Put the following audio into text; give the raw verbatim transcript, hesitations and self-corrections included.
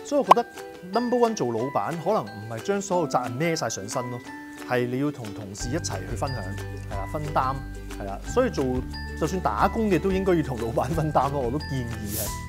所以我覺得 number one 做老闆可能唔係將所有責任孭晒上身咯，係你要同同事一齊去分享，係啦，分擔係啦，所以做就算打工嘅都應該要同老闆分擔咯，我都建議係。